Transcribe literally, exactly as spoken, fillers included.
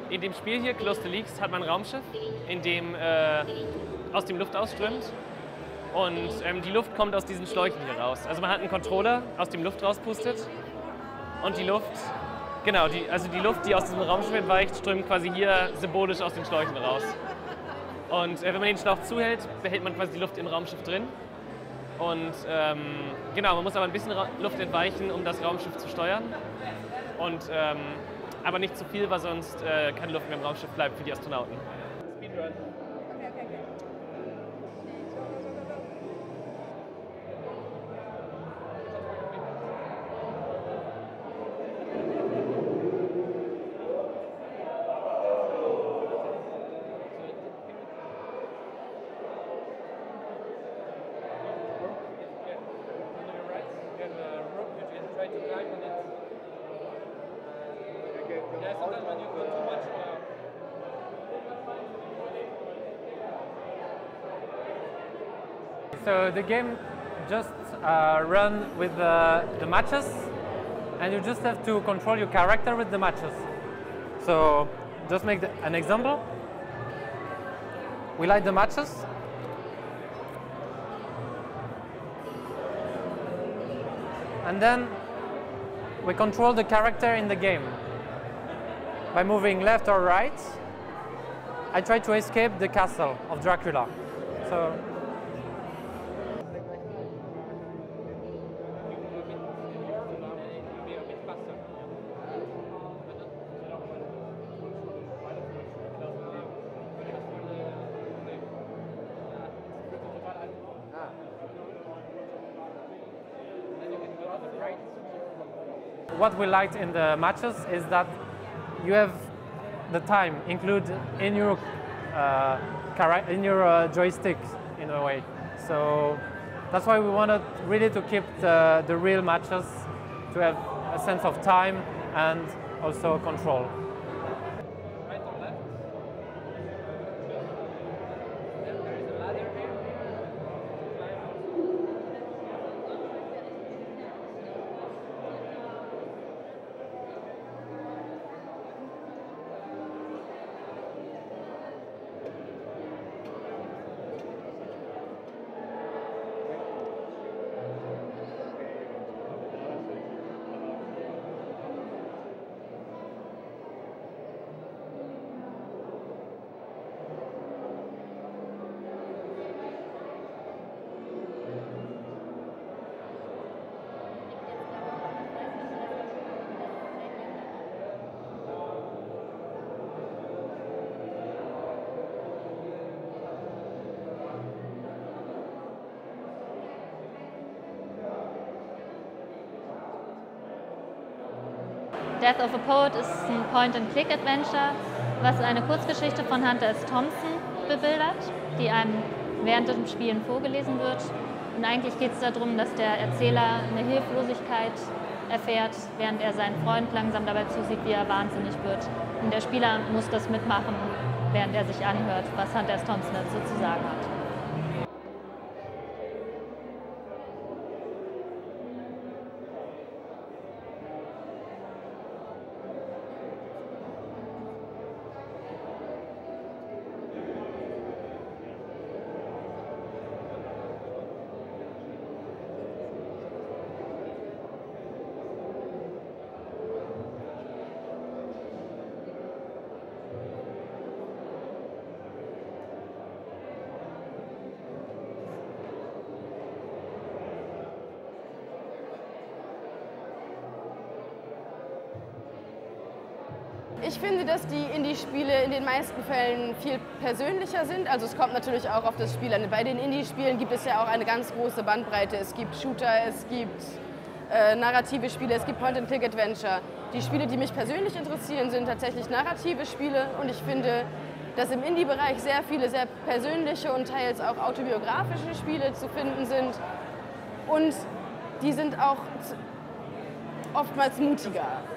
in dem Spiel hier, Close to Leaks, hat man ein Raumschiff, in dem äh, aus dem Luft ausströmt. Und ähm, die Luft kommt aus diesen Schläuchen hier raus. Also man hat einen Controller, aus dem Luft rauspustet. Und die Luft, genau, die, also die Luft, die aus diesem Raumschiff entweicht, strömt quasi hier symbolisch aus den Schläuchen raus. Und äh, wenn man den Schlauch zuhält, behält man quasi die Luft im Raumschiff drin. Und ähm, genau, man muss aber ein bisschen Ra Luft entweichen, um das Raumschiff zu steuern. Und, ähm, aber nicht zu viel, weil sonst äh, keine Luft mehr im Raumschiff bleibt für die Astronauten. Speedrun. Okay, okay, okay. So the game just uh, run with the, the matches, and you just have to control your character with the matches. So just make the, an example. We light the matches. And then we control the character in the game. By moving left or right, I try to escape the castle of Dracula. So what we liked in the matches is that you have the time included in your uh, in your uh, joystick in a way. So that's why we wanted really to keep the, the real matches, to have a sense of time and also control. Death of a Poet ist ein Point-and-Click-Adventure, was eine Kurzgeschichte von Hunter S. Thompson bebildert, die einem während dem Spielen vorgelesen wird. Und eigentlich geht es darum, dass der Erzähler eine Hilflosigkeit erfährt, während er seinen Freund langsam dabei zusieht, wie er wahnsinnig wird. Und der Spieler muss das mitmachen, während er sich anhört, was Hunter S. Thompson dazu zu sagen hat. Ich finde, dass die Indie-Spiele in den meisten Fällen viel persönlicher sind. Also es kommt natürlich auch auf das Spiel an. Bei den Indie-Spielen gibt es ja auch eine ganz große Bandbreite. Es gibt Shooter, es gibt äh, narrative Spiele, es gibt Point-and-Click-Adventure. Die Spiele, die mich persönlich interessieren, sind tatsächlich narrative Spiele. Und ich finde, dass im Indie-Bereich sehr viele sehr persönliche und teils auch autobiografische Spiele zu finden sind. Und die sind auch oftmals mutiger.